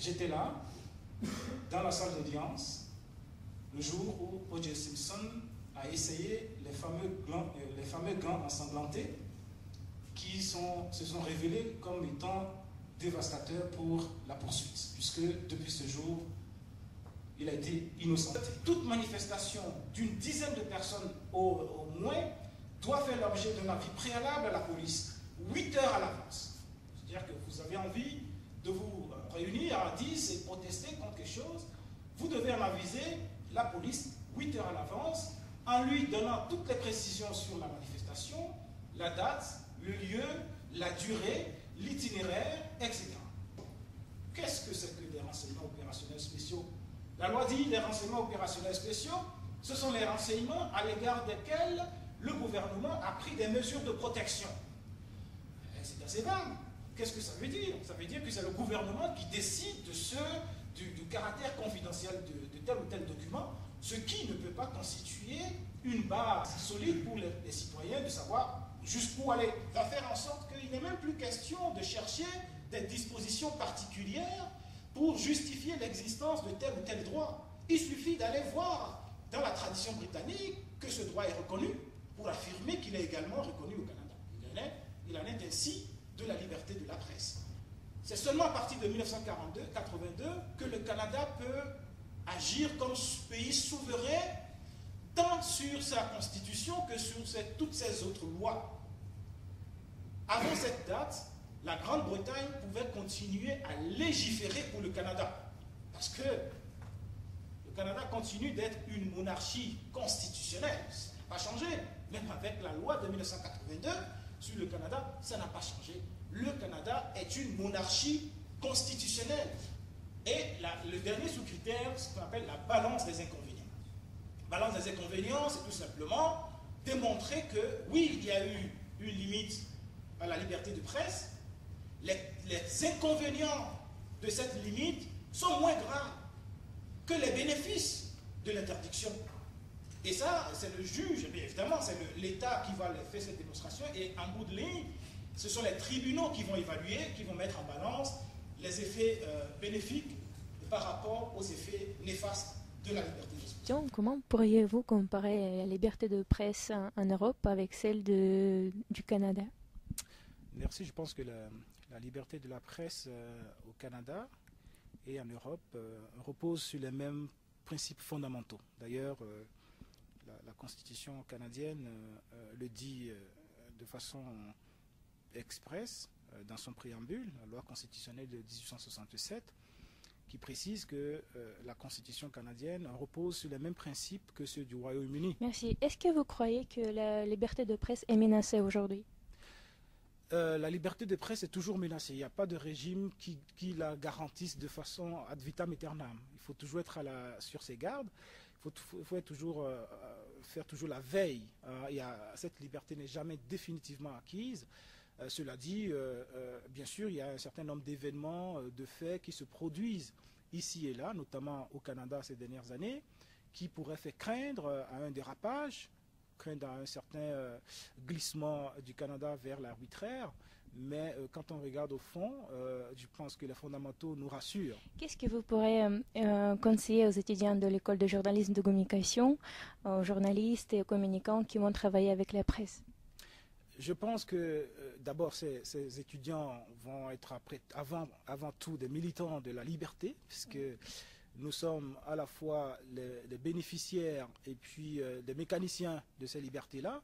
J'étais là, dans la salle d'audience, le jour où O.J. Simpson a essayé les fameux gants ensanglantés qui se sont révélés comme étant dévastateurs pour la poursuite, puisque depuis ce jour, il a été innocenté. Toute manifestation d'une dizaine de personnes au moins doit faire l'objet d'un avis préalable à la police, 8 heures à l'avance. C'est-à-dire que vous avez envie de vous réunir à 10 et protester contre quelque chose, vous devez en aviser la police 8 heures à l'avance, en lui donnant toutes les précisions sur la manifestation, la date, le lieu, la durée, l'itinéraire, etc. Qu'est-ce que c'est que des renseignements opérationnels spéciaux? La loi dit les renseignements opérationnels spéciaux, ce sont les renseignements à l'égard desquels le gouvernement a pris des mesures de protection. C'est assez vague. Qu'est-ce que ça veut dire? Ça veut dire que c'est le gouvernement qui décide du caractère confidentiel de tel ou tel document, ce qui ne peut pas constituer une base solide pour les citoyens de savoir jusqu'où aller. Ça va faire en sorte qu'il n'est même plus question de chercher des dispositions particulières pour justifier l'existence de tel ou tel droit. Il suffit d'aller voir dans la tradition britannique que ce droit est reconnu pour affirmer qu'il est également reconnu au Canada. Il en est ainsi de la liberté de la presse. C'est seulement à partir de 1982 que le Canada peut agir comme pays souverain tant sur sa constitution que sur toutes ses autres lois. Avant cette date, la Grande-Bretagne pouvait continuer à légiférer pour le Canada. Parce que le Canada continue d'être une monarchie constitutionnelle. Ça n'a pas changé. Même avec la loi de 1982 sur le Canada, ça n'a pas changé. Le Canada est une monarchie constitutionnelle. Et le dernier sous-critère, c'est ce qu'on appelle la balance des inconvénients. Balance des inconvénients, c'est tout simplement démontrer que, oui, il y a eu une limite à la liberté de presse. Les inconvénients de cette limite sont moins graves que les bénéfices de l'interdiction. Et ça, c'est le juge, bien évidemment, c'est l'État qui va faire cette démonstration. Et en bout de ligne, ce sont les tribunaux qui vont évaluer, qui vont mettre en balance les effets bénéfiques par rapport aux effets néfastes de la liberté d'expression. Comment pourriez-vous comparer la liberté de presse en Europe avec celle du Canada? Merci. Je pense que la liberté de la presse au Canada et en Europe repose sur les mêmes principes fondamentaux. D'ailleurs, la Constitution canadienne le dit de façon expresse dans son préambule, la loi constitutionnelle de 1867, qui précise que la Constitution canadienne repose sur les mêmes principes que ceux du Royaume-Uni. Merci. Est-ce que vous croyez que la liberté de presse est menacée aujourd'hui? La liberté de presse est toujours menacée. Il n'y a pas de régime qui la garantisse de façon ad vitam aeternam. Il faut toujours être sur ses gardes. Il faut toujours faire toujours la veille. Cette liberté n'est jamais définitivement acquise. Cela dit, bien sûr, il y a un certain nombre d'événements, de faits qui se produisent ici et là, notamment au Canada ces dernières années, qui pourraient faire craindre à un dérapage, craindre à un certain glissement du Canada vers l'arbitraire. Mais quand on regarde au fond, je pense que les fondamentaux nous rassurent. Qu'est-ce que vous pourrez conseiller aux étudiants de l'école de journalisme de communication, aux journalistes et aux communicants qui vont travailler avec la presse? Je pense que d'abord ces étudiants vont être avant tout des militants de la liberté, puisque nous sommes à la fois les bénéficiaires et puis des mécaniciens de ces libertés-là.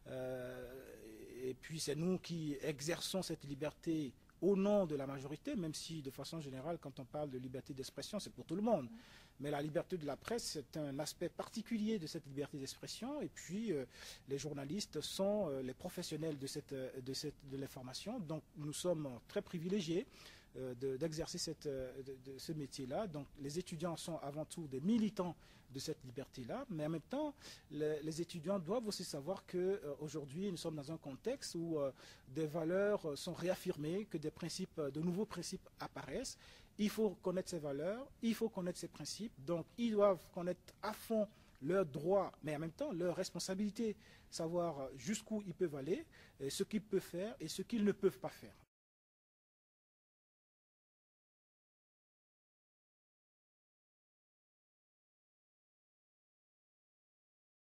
Et puis c'est nous qui exerçons cette liberté au nom de la majorité, même si de façon générale, quand on parle de liberté d'expression, c'est pour tout le monde. Mais la liberté de la presse, c'est un aspect particulier de cette liberté d'expression. Et puis, les journalistes sont les professionnels de l'information. Donc, nous sommes très privilégiés d'exercer ce métier-là. Donc, les étudiants sont avant tout des militants de cette liberté-là. Mais en même temps, les étudiants doivent aussi savoir qu'aujourd'hui, nous sommes dans un contexte où des valeurs sont réaffirmées, que de nouveaux principes apparaissent. Il faut connaître ces valeurs, il faut connaître ces principes. Donc, ils doivent connaître à fond leurs droits, mais en même temps leurs responsabilités, savoir jusqu'où ils peuvent aller, ce qu'ils peuvent faire et ce qu'ils ne peuvent pas faire.